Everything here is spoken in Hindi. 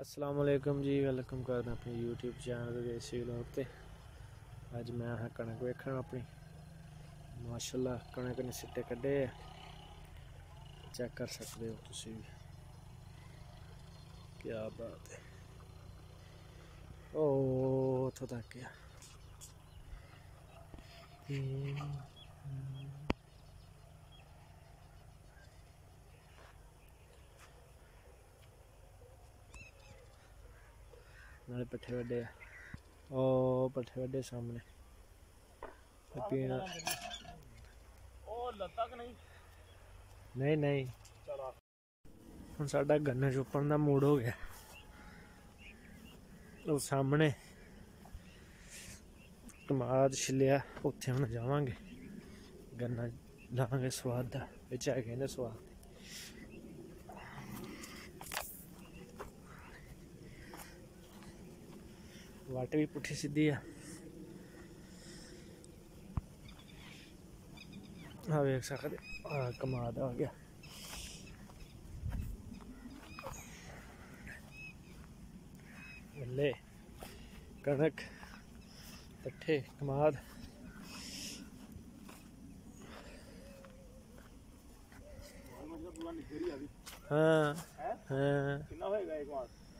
अस्सलाम वालेकुम जी, वेलकम करदा अपने यूट्यूब चैनल देसी व्लॉग ते। अज मैं हाँ कणक वेखण अपनी। माशाल्लाह कणक ने सिट्टे कड्ढे, चेक कर सकते हो तुसी भी, क्या बात है। ओ उत्थों तक गया। नाले पट्ठे वड्डे, ओ पट्ठे वड्डे सामने पीना। नहीं नहीं हुण साडा गन्ना चुप्पण दा मूड हो गया। वो सामने कमाद छिलिया, उत्थे हुण जावांगे, गन्ना लांगे स्वाद दा, बिच है कहंदे स्वाद। वाट भी पुट्ठी सीधी है। हाँ वेख सकते, कमाद आ गया। गल्ले कणक पट्ठे कमाद। हाँ हाँ